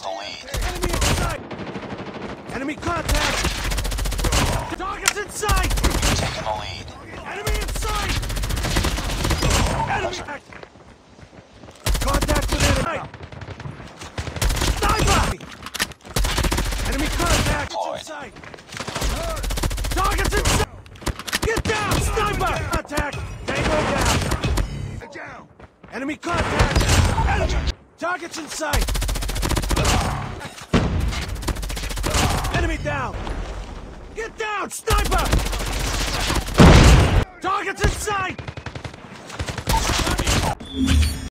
the lead. Enemy in sight! Enemy contact! Target's in sight! Taking the lead. Enemy in sight! Enemy! Contact with enemy! Sniper! Enemy contact! It's in sight! Target's in sight! Get down! Sniper! Contact! Tango down! Enemy contact! Enemy! Target's in sight! Enemy down! Get down! Sniper! Target's in sight!